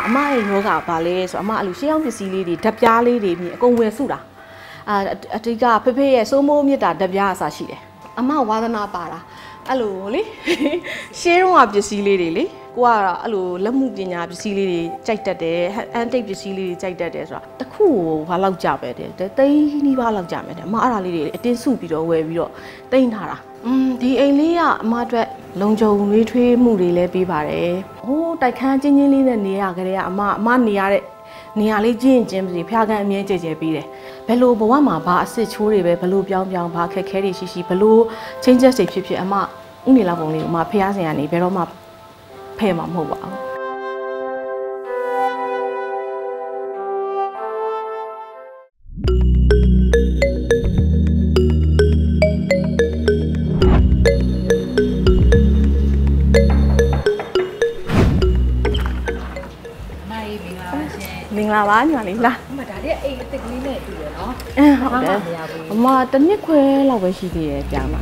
အမရဲ့ယောဂဘာလဲဆိုအမအဲ့လိုရှေးအောင်ပစ္စည်းလေးတွေဓာတ်ပြားလေးတွေမြင်အကုန်ဝယ်စုတာအတိကဖေဖေရဲ့စိုးမိုးမြစ်တာဓာတ်ပြားအစားရှိတယ်အမဝါသနာပါတာအဲ့လိုလေရှေးတော့ပစ္စည်းလေးတွေလေကိုကအဲ့လိုလက်မှုပညာပစ္စည်းလေးတွေကြိုက်တတ်တယ်အန်တိတ်ပစ္စည်းလေးတွေကြိုက်တတ်တယ်ဆိုတာတခုကိုဘာလောက်ကြပဲတဲ့သိန်းနီးပါးလောက်ကြမယ်တဲ့အမအဲ့ဒါလေးတွေအတင်းစုပြီးတော့ဝယ်ပြီးတော့တိန်းထားတာဒီအိမ်လေးကအမအတွက်လုံခြုံရေးထွေးမှုတွေလည်းပေးပါတယ်ဟိုးတိုက်ခန်းချင်းချင်းလေးနဲ့နေရကြတဲ့အမနေရတဲ့နေရာလေးချင်းချင်းစီဖျားကန်အမြဲကြဲပေးတယ်ဘယ်လိုဘဝမှာဘာအစ်စ်ချိုးတွေပဲဘယ်လိုပြောင်းဘာခက်ခဲတွေရှိဘယ်လိုချင်းချက်စိတ်ဖြစ်အမဥနေလာပုံလေးကိုအမဖျားစင်ကနေဘယ်တော့မှဖဲမှာမဟုတ်ပါဘူးမင်္ဂလာပါညီမလေးလားအမဒါလေးအိမ်အစ်စ်ကလေးနဲ့တူတယ်နော်ဟုတ်တယ်အမတစ်နှစ်ခွဲလောက်ပဲရှိသေးတယ်ကြာမှာ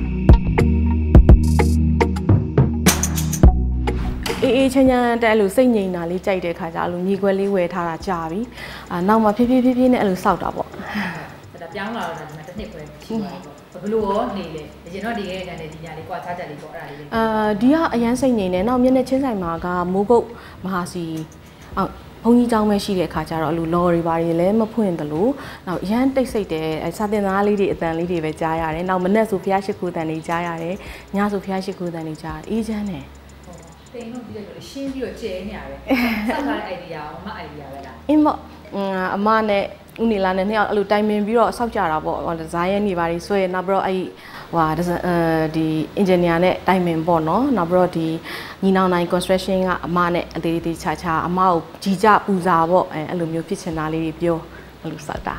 အေးချမ်းချမ်းတဲ့အဲ့လိုစိတ်ငြိမ်တာလေးကြိုက်တဲ့ခါကျအဲ့လိုညီခွဲလေးဝယ်ထားတာကြာပြီနောက်မှဖြည်းဖြည်းနဲ့အဲ့လိုစောက်တာပေါ့ဒါပြောင်းလာတော့ဒီမှာတစ်နှစ်ခွဲရှိသွားပြီပေါ့ဘယ်လိုရောနေလဲအရင်တော့ဒီရဲ့ကနေဒီညာလေးကွာခြားချက်လေးပေါ့အဲ့ဒါလေးဒီကအရန်စိတ်ငြိမ်တယ်နောက်မျက်နှာချင်းဆိုင်မှာကမိုးကုတ်မဟာစီဘုံကြီးကျောင်းပဲရှိတဲ့အခါကျတော့အဲ့လိုလော်တွေပါတွေလည်းမဖွင့်တယ်လို့နောက်ရမ်းတိတ်ဆိတ်တယ်စာတင်သားလေးတွေအတန်လေးတွေပဲကြားရတယ်နောက်မနေ့ဆိုဖျားရှိခိုးတန်တွေကြားရတယ်ညဆိုဖျားရှိခိုးတန်တွေကြားအေးချမ်းတယ်တိမ်လို့ပြီးတော့ရှင်းပြီးတော့ကျဲနေရတယ်ဆက်ထားတဲ့ idea ရောအမ idea ပဲလားအင်းမအမနဲ့ဦးနေလာနဲ့နှစ်ယောက်အဲ့လိုတိုင်ပင်ပြီးတော့စောက်ကြတာပေါ့ဒီဇိုင်းရဲ့နေပါတွေဆွဲနောက်ပြီးတော့အဲ့ဒီ engineer နဲ့တိုင်ပင်ပေါ့နော်နောက်ပြီးတော့ဒီညီနောင်နိုင် construction ကအမနဲ့အသေးသေးချာအမကိုကြီးကြပူစာပေါ့အဲ့လိုမျိုးဖြစ်ချင်တာလေးတွေပြောအဲ့လိုစောက်တာ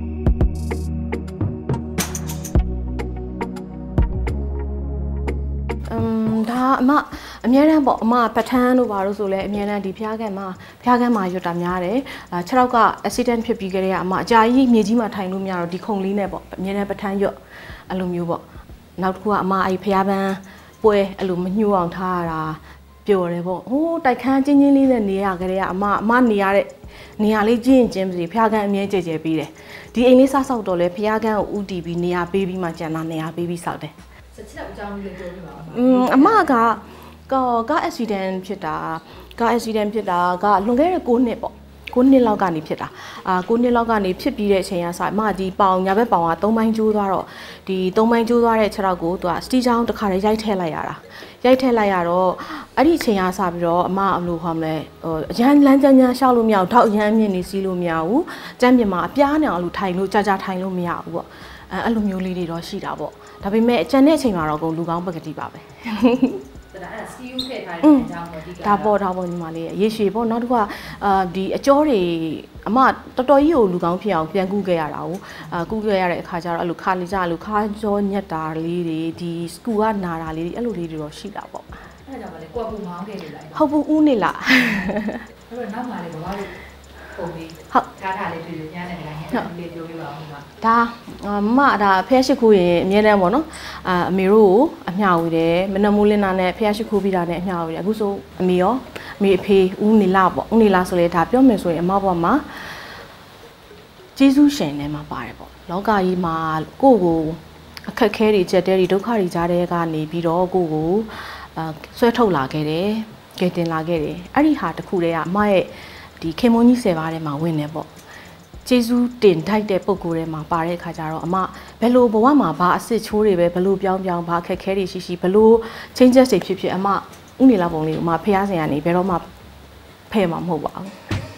ဒါအများတန်းပေါ့အမပထန်းတို့ဘာလို့ဆိုလဲအများတန်းဒီဖျားကန်မှာရွတ်တာများတယ်6ရောက်က accident ဖြစ်ပြီးကြတဲ့ကအမအကြာကြီးမြေကြီးမှာထိုင်လို့မရတော့ဒီခုံလေးနဲ့ပေါ့အများတန်းပထန်းရွတ်အဲ့လိုမျိုးပေါ့နောက်တစ်ခုကအမအဲ့ဖျားပန်းပွဲအဲ့လိုမညှို့အောင်ထားရတာပျော်တယ်ပေါ့ဟိုးတိုက်ခန်းချင်းချင်းလေးနဲ့နေရကြတဲ့ကအမနေရတဲ့နေရာလေးချင်းစီဖျားကန်အမြဲကြဲပေးတယ်ဒီအိမ်လေးဆောက်တော့လဲဖျားကန်ကိုဥတီပြီးနေရာပေးပြီးမှကျန်တာနေရာပေးပြီးဆောက်တယ်ဆက်ချက်အကြောင်းလေးပြောပြပါဦးအမကား accident ဖြစ်တာကလွန်ခဲ့တဲ့9နှစ်ပေါ့9နှစ်လောက်ကနေဖြစ်တာ9နှစ်လောက်ကနေဖြစ်ပြီးတဲ့အချိန်ကစအမဒီညာဘက်ပေါင်က3ပိုင်းကျိုးသွားတော့ဒီ3ပိုင်းကျိုးသွားတဲ့6တော့ကိုသူကစတီချောင်းတစ်ခါတည်းရိုက်ထည့်လိုက်ရတော့အဲ့ဒီအချိန်ကစပြီးတော့အမအလိုခေါ်မလဲအရန်လမ်းကြမ်းရှောက်လို့မရဘူးထောက်အရန်မြင့်နေစီးလို့မရဘူးကျမ်းပြင်မှာအပြားနေအောင်လို့ထိုင်လို့ကြာထိုင်လို့မရဘူးပေါ့အဲ့လိုမျိုးလေးတွေတော့ရှိတာပေါ့ဒါပေမဲ့အကျန်တဲ့အချိန်မှာတော့လူကောင်းပကတိပါပဲအဲ့စီယူထည့်ထားတဲ့အကြောင်းပေါ့ဒီကဒါပေါ့ညီမလေးရေရှည်ပေါ့နောက်တစ်ခုကဒီအကျော်တွေအမတော်တော်ကြီးကိုလူကောင်းဖြစ်အောင်ပြန်ကူးခဲ့ရတာကိုကူးခဲ့ရတဲ့အခါကျတော့အဲ့လိုခါနေကြအဲ့လိုခါကြောညက်တာလေးတွေဒီစကူကနာတာလေးတွေအဲ့လိုလေးတွေတော့ရှိတာပေါ့အဲ့ဒါကြောင့်မလဲကိုကပူမောင်းခဲ့နေလိုက်ဟုတ်ဘူးဦးနေလားအဲ့တော့နောက်မှလေဘာလို့ပုံပြီးဟုတ်ထားလေးတွေ့ရညနေတိုင်းလေးပြောပြပါဦးမှာဒါဖះရှိခိုးရင်အမြဲတမ်းပေါ့နော်အမေတို့ကိုအမျှဝေတယ်မနက်မိုးလင်းတာနဲ့ဖះရှိခိုးပြီးတာနဲ့အမျှဝေတယ်အခုဆိုအမေရောအမေအဖေဦးနေလာပေါ့ဦးနေလာဆိုလေဒါပြောမယ်ဆိုရင်အမဘွားမှာကျေးဇူးရှင်ထဲမှာပါတယ်ပေါ့လောကကြီးမှာကိုအခက်ခဲတွေကြက်တဲတွေဒုက္ခတွေကြားတဲ့ကနေပြီးတော့ကိုဆွဲထုတ်လာခဲ့တယ်ကဲတင်လာခဲ့တယ်အဲ့ဒီဟာတခုတည်းကအမရဲ့ဒီခေမွန်ကြီး10ပါးထဲမှာဝင်နေပေါ့ကျေးဇူးတင်ထိုက်တဲ့ပုံကိုယ်ထဲမှာပါတဲ့အခါကျတော့အမဘယ်လိုဘဝမှာဘာအစ်စ်ချိုးတွေပဲဘယ်လိုပြောင်းဘာခက်ခဲတွေရှိဘယ်လိုချင်းချက်စိတ်ဖြစ်အမဥနေလာပုံလေးကိုအမဖះစင်ကနေဘယ်တော့မှဖဲမှာမဟုတ်ပါဘူး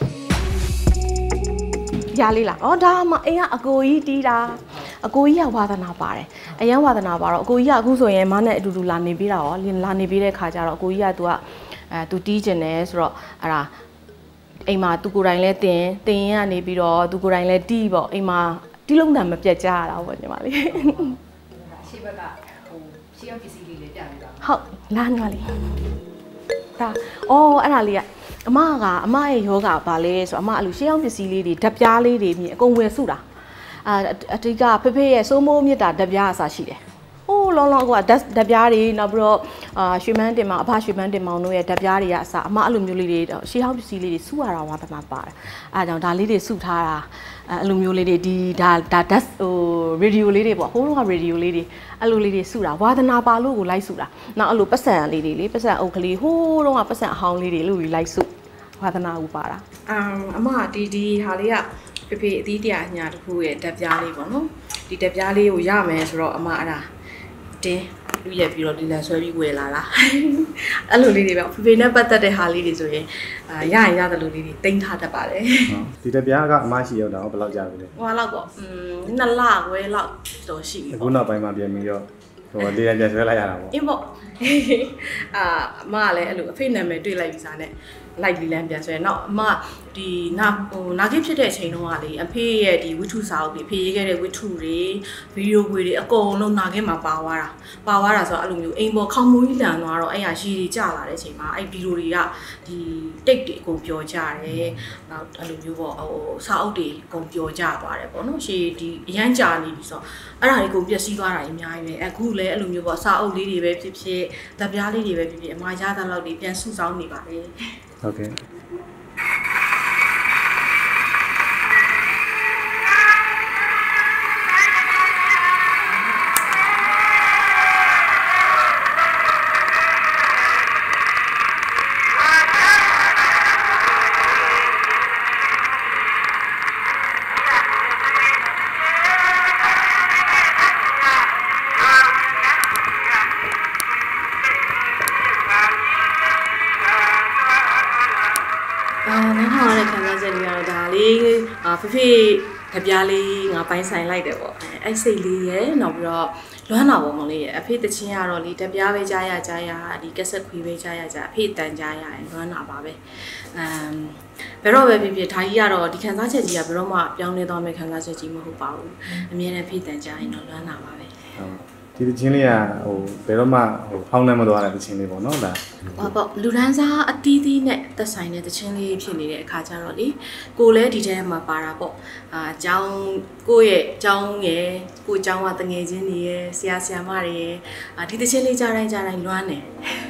ရလေးလားဒါမှအိမ်ကအကိုကြီးတီးတာအကိုကြီးကဝါသနာပါတယ်အရန်ဝါသနာပါတော့အကိုကြီးကအခုဆိုရင်မနဲ့အတူတူလာနေပြီးတာရောလာနေပြီးတဲ့ခါကျတော့အကိုကြီးကသူတီးကျင်တယ်ဆိုတော့အဲ့ဒါအိမ်မှာသူကိုယ်တိုင်လဲတင်ရင်ကနေပြီးတော့သူကိုယ်တိုင်လဲတီးပေါ့အိမ်မှာတီးလုံးတံမပြတ်ကြရတာပေါ့ညီမလေးရှေ့ဘက်ကရှေ့ရောက်ပစ္စည်းလေးပြပေးပါဟုတ်လာညီမလေးဒါအဲ့ဒါလေးကအမရဲ့ယောဂဘာလဲဆိုအမအဲ့လိုရှေးအောင်ပစ္စည်းလေးတွေဓာတ်ပြားလေးတွေမြင်အကုန်ဝယ်စုတာအတိကဖေဖေရဲ့စိုးမိုးမြစ်တာဓာတ်ပြားအစားရှိတယ်ဟိုးလုံးလုံးကဓာတ်ပြားတွေနောက်ပြီးတော့ရွှေမန်းတင်မောင်အဖရွှေမန်းတင်မောင်တို့ရဲ့ဓာတ်ပြားတွေကအစအမအဲ့လိုမျိုးလေးတွေရှေးဟောင်းပစ္စည်းလေးတွေစုရတာဝါသနာပါတယ်အဲဒါကြောင့်ဒါလေးတွေစုထားတာအဲ့လိုမျိုးလေးတွေဒီဒါဓာတ်ရေဒီယိုလေးတွေပေါ့ဟိုးတော့ရေဒီယိုလေးတွေအဲ့လိုလေးတွေစုတာဝါသနာပါလို့ကိုလိုက်စုတာနောက်အဲ့လိုပတ်စံလေးတွေလေပတ်စံအုပ်ကလေးဟိုးတော့ကပတ်စံအဟောင်းလေးတွေလို့လိုက်စုဝါသနာကိုပါတာအမဒီဟာလေးကဖေအသီးတရားညာတစ်ခုရဲ့ဓာတ်ပြားလေးပေါ့နော်ဒီဓာတ်ပြားလေးကိုရမယ်ဆိုတော့အမအဲ့ဒါတင်းလူရက်ပြီးတော့ဒီလန်ဆွဲပြီးဝယ်လာတာအဲ့လိုလေးတွေပဲဖေနဲ့ပတ်သက်တဲ့ဟာလေးတွေဆိုရင်ရရင်ရတယ်လို့လေးတွေတင်ထားတတ်ပါတယ်ဒီဓာတ်ပြားကအမရှိရောက်တာဘယ်လောက်ကြာပြီလဲဟိုလောက်ပေါ့2လခွဲလောက်တော့ရှိပြီအခုနောက်ပိုင်းမှာပြန်ပြီးတော့ဟိုလေးရပြန်ဆွဲလိုက်ရတာပေါ့အင်းပေါ့အမကလည်းအဲ့လိုအဖေနာမည်တွေ့လိုက်ပြီစားနဲ့လိုက်ပြီးလမ်းပြန်ဆွဲတော့အမဒီနာကိဖြစ်တဲ့အချိန်တုန်းကလေအဖေရဲ့ဒီဝိထုစာအုပ်တွေဖေရေးခဲ့တဲ့ဝိထုတွေဗီဒီယိုခွေတွေအကုန်လုံးနာကိမှာပါသွားတာဆိုတော့အဲ့လိုမျိုးအိမ်ပေါ်ခေါင်းမိုးကြီးလန်သွားတော့အဲ့ရရှိတွေကျလာတဲ့အချိန်မှာအဲ့ဗီဒီယိုတွေကဒီတိတ်တွေအကုန်ပျော်ကြတယ်နောက်အဲ့လိုမျိုးပေါ့ဟိုစာအုပ်တွေအကုန်ပျော်ကြသွားတယ်ပေါ့နော်ရှေ့ဒီအရန်ကြာနေပြီဆိုတော့အဲ့ဒါတွေအကုန်ပျက်စီးသွားတာအများကြီးပဲအခုလည်းအဲ့လိုမျိုးပေါ့စာအုပ်လေးတွေပဲဖြစ်ဖြစ်ဓာတ်ပြားလေးတွေပဲဖြစ်ဖြစ်အမရတဲ့လောက်တွေပြန်စုဆောင်းနေပါတယ်ဟုတ်ကဲ့ဖေဓပြားလေးငါပိုင်းဆိုင်လိုက်တယ်ပေါ့အဲ့စိတ်လေးရယ်နောက်ပြီးတော့လွမ်းနာပုံလေးရယ်အဖေတချင်းကတော့လေဓပြားပဲကြားရဒီကက်ဆက်ခွေးပဲကြားရအဖေတန်ကြားရရင်လွမ်းနာပါပဲဘယ်တော့ပဲဖြစ်ဖြစ်ဒါကြီးကတော့ဒီခံစားချက်ကြီးကဘယ်တော့မှပြောင်းလဲသွားမယ့်ခံစားချက်ကြီးမဟုတ်ပါဘူးအမြဲတမ်းဖေတန်ကြားရင်တော့လွမ်းနာပါပဲဒီတချင်းလေးကဟိုဘယ်တော့မှဟိုဟောင်းနေမသွားတဲ့တချင်းလေးပေါ့နော်ဒါပေါ့လူဒန်းစားအတီးသီးနဲ့သက်ဆိုင်တဲ့တချင်းလေးဖြစ်နေတဲ့အခါကျတော့လေကိုလည်းဒီထဲမှာပါတာပေါ့အကြောင်းကိုရဲ့အကြောင်းရယ်ကိုအကြောင်းကတငယ်ချင်းတွေရယ်ဆရာဆရာမတွေရယ်ဒီတချင်းလေးကြားတိုင်းလွမ်းတယ်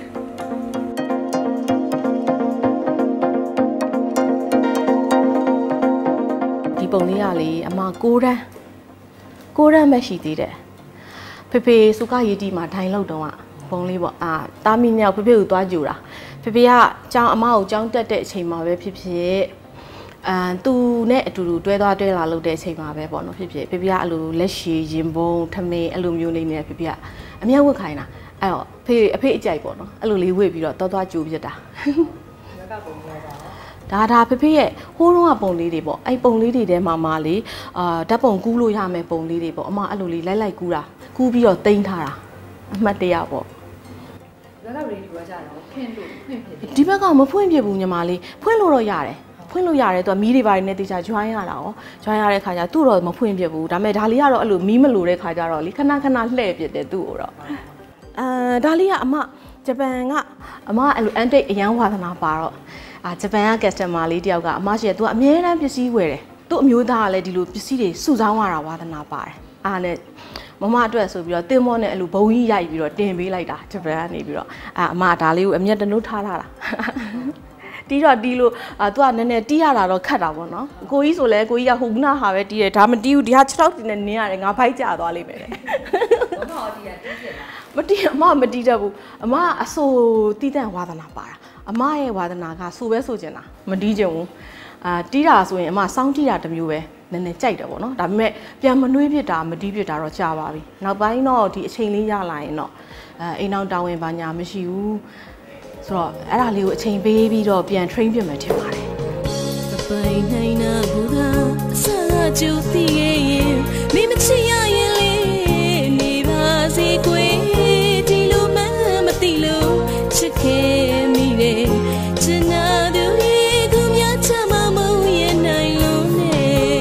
ဒီပုံလေးကလေအမ6တန်းပဲရှိသေးတယ်ဖေစုကရည်တီမှာဒိုင်လောက်တော့ပုံလေးပေါ့တာမီမြောက်ဖေကိုသွားကြူတာဖေကကျောင်းအမကိုကျောင်းတက်တဲ့အချိန်မှာပဲဖြစ်သူနဲ့အတူတူတွဲသွားတွဲလာလုပ်တဲ့အချိန်မှာပဲပေါ့နော်ဖြစ်ဖေကအဲ့လိုလက်ရှည်ရင်ပုံထမင်းအဲ့လိုမျိုးလေးနဲ့ဖေကအမြတ်ဝတ်ခိုင်းတာအဲ့တော့အဖေအကြိုက်ပေါ့နော်အဲ့လိုလေးဝတ်ပြီးတော့သွားကြူဖြစ်တာဒါဖေရဲ့ဟိုးတော့ပုံလေးတွေပေါ့အဲ့ပုံလေးတွေထဲမှာလေဓာတ်ပုံကူးလို့ရမယ်ပုံလေးတွေပေါ့အမအဲ့လိုလေးလိုက်ကူးတာကူးပြီးတော့တိမ့်ထားတာအမှတ်တရပေါ့ဘယ်လောက်ရေဒီပြောကြတော့ဖွင့်လို့ဖွင့်ဖြစ်ဒီဘက်ကမဖွင့်ပြဘူးညီမလေးဖွင့်လို့တော့ရတယ်သူကမီးတွေပါတယ်နဲ့တေချာ join ရတာရော join ရတဲ့ခါကျသူ့တော့မဖွင့်ပြဘူးဒါပေမဲ့ဒါလေးကတော့အဲ့လိုမီးမလိုတဲ့ခါကျတော့လေခဏလှည့်ပြတယ်သူ့ကိုတော့ဒါလေးကအမဂျပန်ကအမအဲ့လိုအန်တိတ်အရန်ဝါသနာပါတော့ဂျပန်က customer လေးတယောက်ကအမရှိတယ်သူကအများအားပစ္စည်းဝယ်တယ်သူ့အမျိုးသားကလည်းဒီလိုပစ္စည်းတွေစုဆောင်းရတာဝါသနာပါတယ်အားနဲ့မမအတွက်ဆိုပြီးတော့တင်မောနဲ့အဲ့လိုဘုံကြီးရိုက်ပြီးတော့တင်ပေးလိုက်တာဂျပန်ကနေပြီးတော့အမဒါလေးကိုအမျက်တနှုတ်ထားလာတာတီးတော့တီးလို့သူကနည်းနည်းတီးရတာတော့ခတ်တာပေါ့နော်ကိုကြီးဆိုလဲကိုကြီးကဟိုကနာဟာပဲတီးတယ်ဒါမတီးဘူးဒီဟာ6တောက်တင်နေနင်းရတယ်ငါဖိုက်ကြသွားလိမ့်မယ်လေဘာမှတီးရတီးဖြစ်လားမတီးအမမတီးတတ်ဘူးအမအဆိုတီးတဲ့ဝါသနာပါတာအမရဲ့ဝါသနာကဆိုပဲဆိုချင်တာမတီးချင်ဘူးတီးတာဆိုရင်အမစောင်းတီးတာတစ်မျိုးပဲနည်းနည်းကြိုက်တယ်ပေါ့နော်ဒါပေမဲ့ပြန်မနှွေးဖြစ်တာမတီးဖြစ်တာတော့ကြာပါပြီနောက်ပိုင်းတော့ဒီအချိန်လေးရလာရင်တော့အိမ်အောင်တောင်းဝင်ပါညာမရှိဘူးဆိုတော့အဲ့ဒါလေးကိုအချိန်ပေးပြီးတော့ပြန် train ပြင်မယ်ထင်ပါတယ်ပိုင်နိုင်နာဘူးကအစားကျူတီးရင်မိမချရရင်လေနေပါစေကွယ်ဒီလိုမှမသိလို့ချစ်ခဲ့မိတယ်ချင်နာသူကိုမြတ်ချမမုံရဲ့နိုင်လို့နေ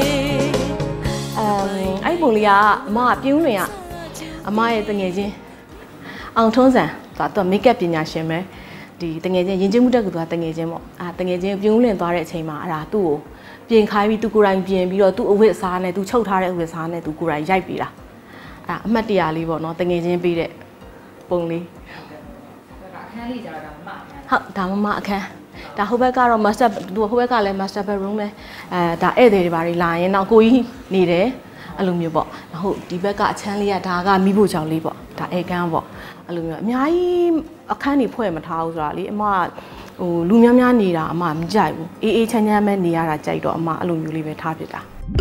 အဲ့ပုံလေးကအမကပြင်းလွင်ကအမရဲ့တငယ်ချင်းအောင်ထုံးစံသူကမိတ်ကပ်ပညာရှင်ပဲဒီတငယ်ချင်းရင်ကျင်းမှုတက်ကသူကတငယ်ချင်းပေါ့တငယ်ချင်းပြုံးလင်သွားတဲ့အချိန်မှာအဲ့ဒါသူ့ကိုပြင်ခိုင်းပြီးသူကိုယ်တိုင်ပြင်ပြီးတော့သူ့အဝတ်အစားနဲ့သူချုပ်ထားတဲ့အဝတ်အစားနဲ့သူကိုယ်တိုင်ရိုက်ပြီးတာအမှတ်တရလေးပေါ့နော်တငယ်ချင်းပေးတဲ့ပုံလေးအခန်းလေးကြတော့ဒါမမဟုတ်ဒါမမအခန်းဒါဟိုဘက်ကတော့ master သူဟိုဘက်ကလည်း master bedroom ပဲဒါဧည့်သည်တွေဘာတွေလာရင်တော့ကိုကြီးနေတယ်အဲ့လိုမျိုးပေါ့ဟုတ်ဒီဘက်ကအချမ်းလေးကဒါကမိဖို့ကြောင့်လေးပေါ့ဒါဧကန်းပေါ့အဲ့လိုမျိုးအများကြီးအခန်းတွေဖွဲ့မထားဘူးဆိုတာလေအမဟိုလူများများနေတာအမမကြိုက်ဘူးအေးအေးချမ်းချမ်းပဲနေရတာကြိုက်တော့အမအဲ့လိုမျိုးလေးပဲထားဖြစ်တာ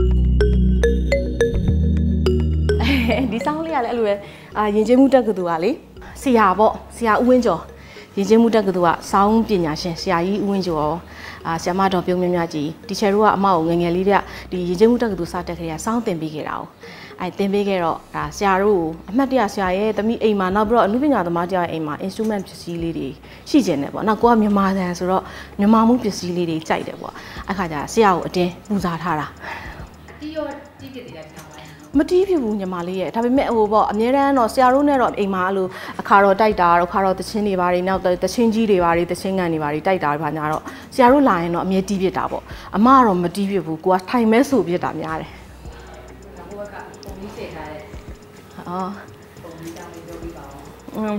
ဒီဆောင်လေးကလည်းအဲ့လိုပဲယဉ်ကျေးမှုတက္ကသိုလ်ကလေဆရာပေါ့ဆရာဦးဝင်းကျော်ယဉ်ကျေးမှုတက္ကသိုလ်ကစောင်းပညာရှင်ဆရာကြီးဦးဝင်းကျော်ဆရာမတော်ပြုံးမြမြကြီးတီချာတို့ကအမကိုငငယ်လေးတည်းဒီယဉ်ကျေးမှုတက္ကသိုလ်စတက်ခဲ့ရစောင်းသင်ပေးခဲ့တာ哦သင်ပေးခဲ့တော့ဒါဆရာတို့အမှတ်တရဆရာရဲ့တမိအိမ်မှာနောက်ပြီးတော့အနုပညာသမားတယောက်ရဲ့အိမ်မှာ instrument ပစ္စည်းလေးတွေရှိကျင်တယ်ပေါ့နောက်ကိုကမြန်မာဆန်ဆိုတော့မြန်မာမှုပစ္စည်းလေးတွေကြိုက်တယ်ပေါ့အခါကျဆရာကိုအတင်းပူဇော်ထားတာတီးရောတီးကြတယ်ဆရာမတီးဖြစ်ဘူးညီမလေးရဲ့ဒါပေမဲ့ဟိုပေါ့အများတန်းတော့ဆရာတို့နဲ့တော့အိမ်မှာအဲ့လိုအခါတော့တိုက်တာတော့ခါတော့တချင်းတွေပါတယ်နောက်တချင်းကြီးတွေပါတယ်တချင်းကန်တွေပါတယ်တိုက်တာဘာညာတော့ဆရာတို့လာရင်တော့အမြဲတီးဖြစ်တာပေါ့အမကတော့မတီးဖြစ်ဘူးကိုကထိုင်မဲဆိုဖြစ်တာများတယ်ဟိုကပုံလေးစက်ထားတယ်ပုံလေးတောင်းလေးလုပ်ပြီးပါအောင်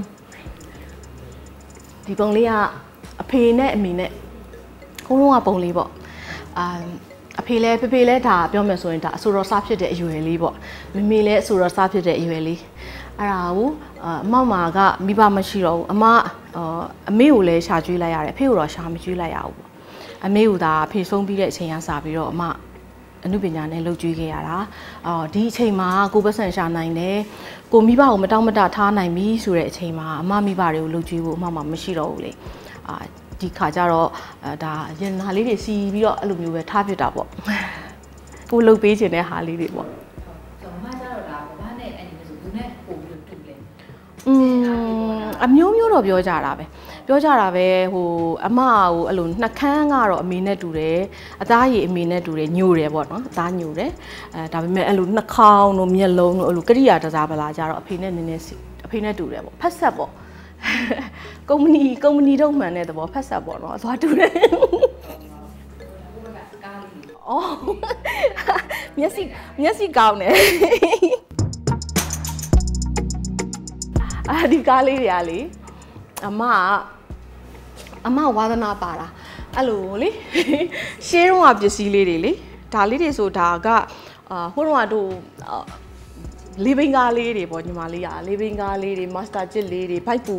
ဒီပုံလေးကအဖေနဲ့အမေနဲ့ကိုလုံးကပုံလေးပေါ့အဖေလဲဖေဖေလဲဒါပြောမယ်ဆိုရင်ဒါအဆိုတော်စားဖြစ်တဲ့အရွယ်လေးပေါ့မမေလဲအဆိုတော်စားဖြစ်တဲ့အရွယ်လေးအဲ့ဒါကိုအမောက်မာကမိဘမရှိတော့ဘူးအမေကိုလည်းရှာကျွေးလိုက်ရတယ်အဖေကိုတော့ရှာမကျွေးလိုက်ရဘူးပေါ့အမေကိုဒါဖေဆုံးပြီးတဲ့အချိန်ကစပြီးတော့အနုပညာနဲ့လှုပ်ကျွေးခဲ့ရတာဒီအချိန်မှာကိုပတ်စံရှာနိုင်တယ်ကိုမိဘကိုမတောင့်မတထားနိုင်ပြီဆိုတဲ့အချိန်မှာအမမိဘတွေကိုလှုပ်ကျွေးဖို့အမမှမရှိတော့ဘူးလေဒီခါကျတော့ဒါရင်နာလေးတွေစီပြီးတော့အဲ့လိုမျိုးပဲထားဖြစ်တာပေါ့ကိုလှုပ်ပေးခြင်းတဲ့ဟာလေးတွေပေါ့ကျွန်မကျတော့ဒါဘာနဲ့အဲ့ဒီမျိုးဆိုသူနဲ့ပို့ပြီးတူလဲအမျိုးမျိုးတော့ပြောကြတာပဲဟိုအမကိုအဲ့လိုနှကန်းကတော့အမေနဲ့တူတယ်အသားရည်အမေနဲ့တူတယ်ညိုတယ်ပေါ့နော်အသားညိုတယ်ဒါပေမဲ့အဲ့လိုနှာခေါင်းတို့မျက်လုံးတို့အဲ့လိုကရိယာတစားပလာကြတော့အဖေနဲ့နည်းနည်းအဖေနဲ့တူတယ်ပေါ့ဖက်ဆက်ပေါ့ကုမ္ပဏီတော့မှန်တဲ့သဘောဖက်ဆက်ပေါ့နော်အသွားတူတယ်အော်မျက်စိကောင်းတယ်ဒီကားလေးတွေကလေအမဝါသနာပါတာအဲ့လိုလေရှေးတုန်းကပစ္စည်းလေးတွေလေဒါလေးတွေဆိုဒါကဟိုတုန်းကတို့လေးဘင်းကားလေးတွေပေါ့ညီမလေးကလေးဘင်းကားလေးတွေမာစတာဂျစ်လေးတွေဖိုက်ပူ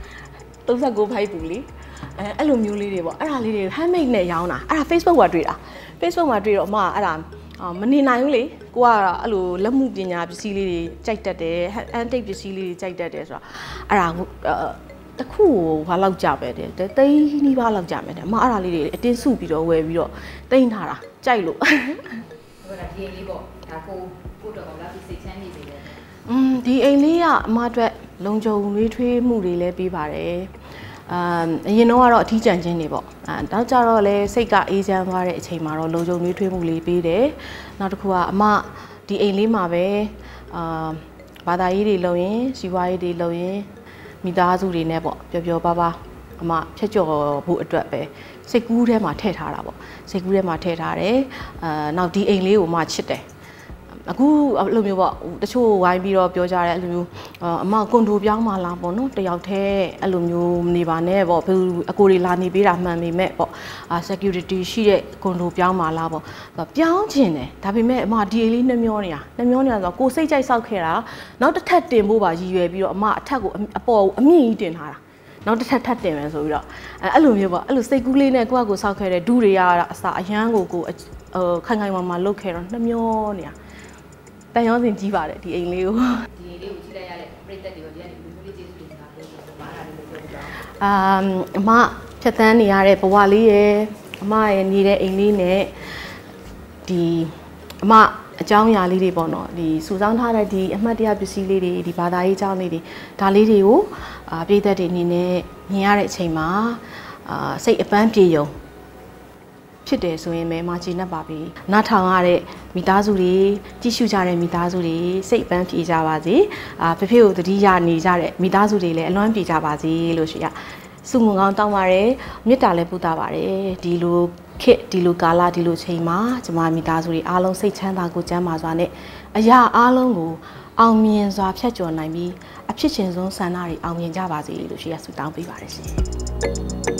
39ဖိုက်ပူလေအဲ့လိုမျိုးလေးတွေပေါ့အဲ့ဒါလေးတွေ handmade နဲ့ရောင်းတာအဲ့ဒါ Facebook မှာတွေ့တာ Facebook မှာတွေ့တော့အမအဲ့ဒါမနေနိုင်ဘူးလေကိုကအဲ့လိုလက်မှုပညာပစ္စည်းလေးတွေကြိုက်တတ်တယ် antique ပစ္စည်းလေးတွေကြိုက်တတ်တယ်ဆိုတော့အဲ့ဒါတခုဘာလောက်ကြပဲတဲ့သိန်းနီးပါးလောက်ကြမယ်တဲ့အမအဲ့ဒါလေးတွေအတင်းစုပြီးတော့ဝယ်ပြီးတော့တိမ့်ထားတာကြိုက်လို့ဟိုဒါဒီလေးပေါ့ဒါကိုတော့လာပြီးစိတ်ချမ်းနေပြီလေဒီအိမ်လေးကအမအတွက်လုံခြုံရေးထွေးမှုတွေလည်းပေးပါတယ်အရင်တော့ကတော့အထီးကျန်ခြင်းတွေပေါ့နောက်ကြတော့လည်းစိတ်ကအေးချမ်းသွားတဲ့အချိန်မှာတော့လုံခြုံရေးထွေးမှုလေးပေးတယ်နောက်တစ်ခုကအမဒီအိမ်လေးမှာပဲဘာသာရေးတွေလုပ်ရင်ဇီဝရေးတွေလုပ်ရင်မိသားစုတွေနဲ့ပေါ့ပျော်ပါအမဖြတ်ကျော်ဖို့အတွက်ပဲစိတ်ကူးထဲမှာထည့်ထားတာပေါ့စိတ်ကူးထဲမှာထည့်ထားတယ်နောက်ဒီအိမ်လေးကိုမှချစ်တယ်အခုအဲ့လိုမျိုးပေါ့တချို့ဝိုင်းပြီးတော့ပြောကြတယ်အဲ့လိုမျိုးအမကွန်ဒိုပြောင်းมาလားပေါ့နော်တယောက်တည်းအဲ့လိုမျိုးနေပါနဲ့ပေါ့ဘယ်အကိုတွေလာနေပေးတာမှန်ပေမဲ့ပေါ့security ရှိတဲ့ကွန်ဒိုပြောင်းมาလားပေါ့ပြောင်းချင်တယ်ဒါပေမဲ့အမဒီအိမ်လေးနှမျောနေတာဆိုတော့ကိုစိတ်ကြိုက်ဆောက်ခဲ့တာနောက်တစ်ထပ်တင်ဖို့ပါရည်ရွယ်ပြီးတော့အမအထက်ကိုအပေါ်ကိုအမြင့်ကြီးတင်ထားတာနောက်တစ်ထပ်တင်မယ်ဆိုပြီးတော့အဲ့လိုမျိုးပေါ့အဲ့လိုစိတ်ကူးလေးနဲ့ကိုယ့်ကိုဆောက်ခဲ့တဲ့ဒူတွေကအစာအရန်ကိုခိုင်မာလုတ်ခဲ့တော့နှမျောနေတာတန်ရောစင်ကြီးပါတယ်ဒီအိမ်လေးကိုဒီအိမ်လေးကိုချိလိုက်ရတဲ့ပြိသက်တွေကိုဒီကနေလူမျိုးလေးကျေးဇူးတင်တာပြောလို့မားတာလေးပြောပြတော့အမဖြတ်သန်းနေရတဲ့ဘဝလေးရဲ့အမရဲ့နေတဲ့အိမ်လေးနဲ့ဒီအမအကြောင်းအရာလေးတွေပေါ့နော်ဒီစုဆောင်းထားတဲ့ဒီအမှတ်တရပစ္စည်းလေးတွေဒီဘာသာရေးအကြောင်းလေးတွေဒါလေးတွေကိုပြိသက်တွေအနေနဲ့မြင်ရတဲ့အချိန်မှာစိတ်အပန်းပြေယုံဖြစ်တယ်ဆိုရင်ပဲမကျေနပ်ပါပြီ။နားထောင်ရတဲ့မိသားစုတွေကြည့်ရှုကြတဲ့မိသားစုတွေစိတ်ပန်းပြေကြပါစေ။ဖေဖေကိုတတိယနေကြတဲ့မိသားစုတွေလည်းအလွမ်းပြေကြပါစေလို့ရှိရ။စုငုံကောင်းတောင်းပါတယ်။မေတ္တာလည်းပို့တာပါတယ်။ဒီလိုခေတ်ဒီလိုကာလဒီလိုချိန်မှာကျမမိသားစုတွေအားလုံးစိတ်ချမ်းသာကိုကျန်းမာစွာနဲ့အရာအားလုံးကိုအောင်မြင်စွာဖြတ်ကျော်နိုင်ပြီးအဖြစ်ချင်းဆုံးဆန္ဒတွေအောင်မြင်ကြပါစေလို့ရှိရဆုတောင်းပေးပါတယ်ရှင်